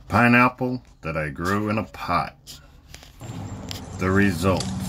Pineapple that I grew in a pot. The results.